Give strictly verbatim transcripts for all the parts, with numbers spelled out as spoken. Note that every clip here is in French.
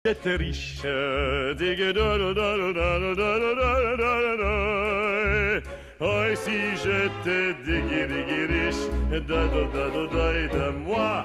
J'étais riche, oh, si j'étais riche, de moi.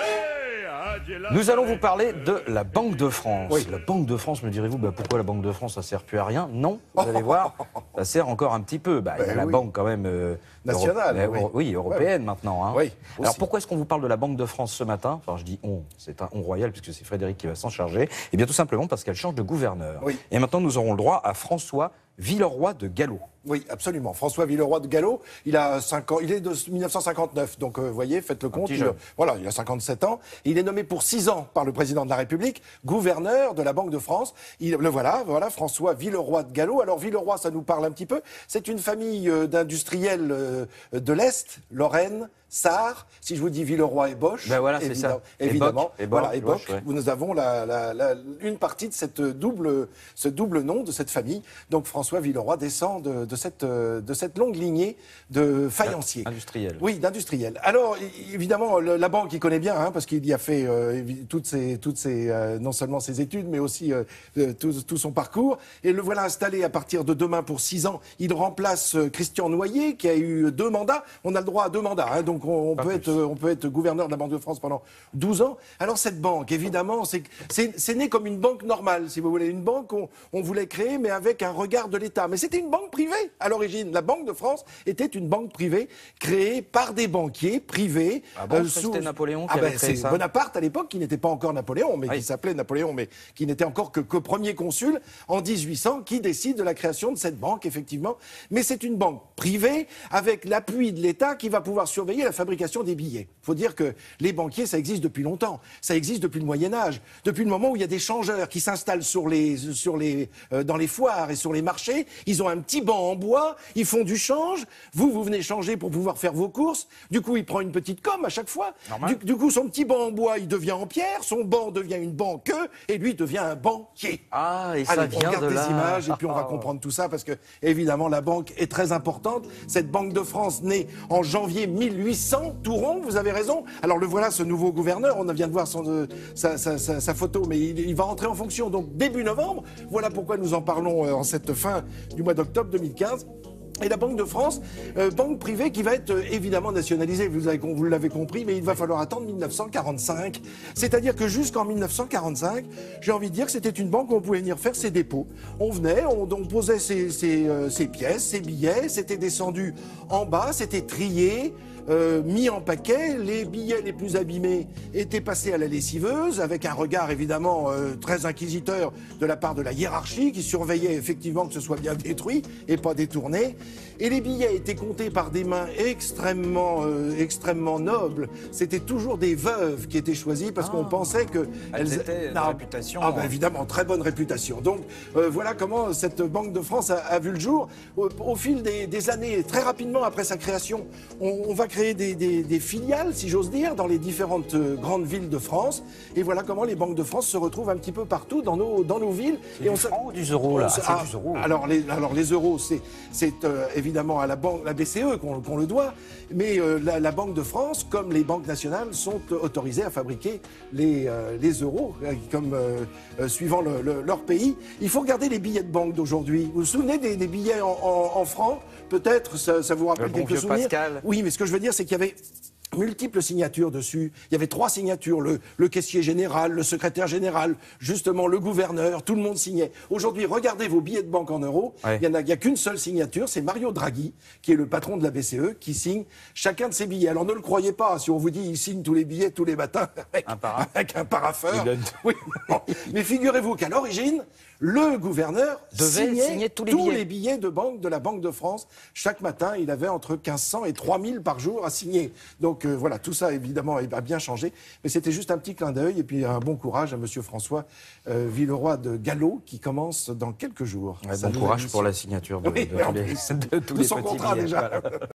Nous allons vous parler de la Banque de France. Oui. La Banque de France, me direz-vous, bah pourquoi la Banque de France, ça ne sert plus à rien? Non, vous allez voir, ça sert encore un petit peu. Bah, il y a Ben la oui. banque quand même euh, nationale, Euro- oui. euh, oui, européenne maintenant. Hein. Oui, Alors aussi. pourquoi est-ce qu'on vous parle de la Banque de France ce matin? Enfin, je dis on, c'est un on royal puisque c'est Frédéric qui va s'en charger. Eh bien tout simplement parce qu'elle change de gouverneur. Oui. Et maintenant nous aurons le droit à François Villeroy de Galhau. Oui, absolument. François Villeroy de Galhau, il a cinq ans, il est de mille neuf cent cinquante-neuf, donc vous voyez, faites le compte. petit Il, jeune. voilà, il a cinquante-sept ans. Il est nommé pour six ans par le président de la République, gouverneur de la Banque de France. Il, le voilà, voilà, François Villeroy de Galhau. Alors Villeroy, ça nous parle un petit peu. C'est une famille euh, d'industriels euh, de l'Est, Lorraine, Sarre. Si je vous dis Villeroy et Bosch, Ben voilà, c'est évidemment, ça. Et évidemment, Bock, et Bock, voilà, et et Bosch, Bock, ouais. où nous avons la, la, la, une partie de cette double, ce double nom de cette famille. Donc François Villeroy descend de, de, cette, de cette longue lignée de faïenciers. Industriel. Oui, d'industriels. Alors, é- évidemment, le- la banque, il connaît bien, hein, parce qu'il y a fait euh, évi- toutes ses, toutes ses, euh, non seulement ses études, mais aussi euh, euh, tout, tout son parcours. Et le voilà installé à partir de demain pour six ans. Il remplace euh, Christian Noyer, qui a eu deux mandats. On a le droit à deux mandats, hein, donc on, on Pas peut plus. être, euh, on peut être gouverneur de la Banque de France pendant douze ans. Alors cette banque, évidemment, c'est c'est- c'est né comme une banque normale, si vous voulez. Une banque qu'on on voulait créer, mais avec un regard de l'État. Mais c'était une banque privée à l'origine. La Banque de France était une banque privée créée par des banquiers privés. Ah bon, ça, c'était Napoléon qui Ah avait ben, créé c'est ça. Bonaparte à l'époque, qui n'était pas encore Napoléon, mais Oui. qui s'appelait Napoléon, mais qui n'était encore que, que premier consul en dix-huit cents, qui décide de la création de cette banque, effectivement. Mais c'est une banque privée avec l'appui de l'État qui va pouvoir surveiller la fabrication des billets. Il faut dire que les banquiers, ça existe depuis longtemps. Ça existe depuis le Moyen-Âge. Depuis le moment où il y a des changeurs qui s'installent sur les, sur les, euh, dans les foires et sur les marchés. Ils ont un petit banc en bois, ils font du change. Vous, vous venez changer pour pouvoir faire vos courses. Du coup, il prend une petite com à chaque fois. Normal. Du, du coup, son petit banc en bois, il devient en pierre. Son banc devient une banque et lui devient un banquier. Ah, et ça Allez, on vient regarde de des là. images et puis on va Ah, comprendre tout ça parce que, évidemment, la banque est très importante. Cette Banque de France, née en janvier mille huit cents, tout rond, vous avez raison. Alors, le voilà, ce nouveau gouverneur. On vient de voir son, euh, sa, sa- sa- sa photo, mais il, il va entrer en fonction donc début novembre. Voilà pourquoi nous en parlons euh, en cette fin du mois d'octobre deux mille quinze. Et la Banque de France, euh, banque privée qui va être euh, évidemment nationalisée, vous, avez, vous l'avez compris, mais il va falloir attendre mille neuf cent quarante-cinq. C'est-à-dire que jusqu'en mille neuf cent quarante-cinq, j'ai envie de dire que c'était une banque où on pouvait venir faire ses dépôts. On venait, on, on posait ses, ses, euh, ses pièces, ses billets, c'était descendu en bas, c'était trié. Euh, mis en paquet, les billets les plus abîmés étaient passés à la lessiveuse, avec un regard évidemment euh, très inquisiteur de la part de la hiérarchie qui surveillait effectivement que ce soit bien détruit et pas détourné. Et les billets étaient comptés par des mains extrêmement, euh, extrêmement nobles. C'était toujours des veuves qui étaient choisies parce qu'on pensait que Elles étaient de réputation, Ah ben hein. évidemment, très bonne réputation. Donc euh, voilà comment cette Banque de France a, a vu le jour. Au, au fil des, des années, très rapidement après sa création, on, on va créer des, des- des filiales, si j'ose dire, dans les différentes euh, grandes villes de France. Et voilà comment les banques de France se retrouvent un petit peu partout dans nos, dans nos villes. C'est Et du se- franc ou du euro, là? on se- Ah, c'est ah, du euro. Alors les, alors les euros, c'est c'est, euh, évidemment à la, banque, la B C E qu'on qu'on le doit, mais euh, la, la Banque de France, comme les banques nationales, sont euh, autorisées à fabriquer les, euh, les euros, euh, comme euh, euh, suivant le- le- leur pays. Il faut regarder les billets de banque d'aujourd'hui. Vous vous souvenez des, des billets en, en- en francs? Peut-être, ça, ça vous rappelle Le bon quelques vieux souvenirs. Pascal. Oui, mais ce que je veux dire, c'est qu'il y avait multiples signatures dessus. Il y avait trois signatures, le, le caissier général, le secrétaire général, justement le gouverneur, tout le monde signait. Aujourd'hui, regardez vos billets de banque en euros. Ouais. Il y en a, il y a qu'une seule signature, c'est Mario Draghi, qui est le patron de la B C E, qui signe chacun de ses billets. Alors ne le croyez pas, si on vous dit il signe tous les billets tous les matins avec Un para. avec un parapheur. Il a- Oui, non. Mais figurez-vous qu'à l'origine, le gouverneur Devait signait signer tous les billets. billets de banque de la Banque de France. Chaque matin, il avait entre mille cinq cents et trois mille par jour à signer. Donc euh, voilà, tout ça évidemment a bien changé. Mais c'était juste un petit clin d'œil et puis un bon courage à Monsieur François euh, Villeroy de Galhau qui commence dans quelques jours. Ouais, sa bon nouvelle courage mission. pour la signature de, Oui, de oui, en tous les, plus. de tous De les son petits contrat, billets. déjà. Voilà.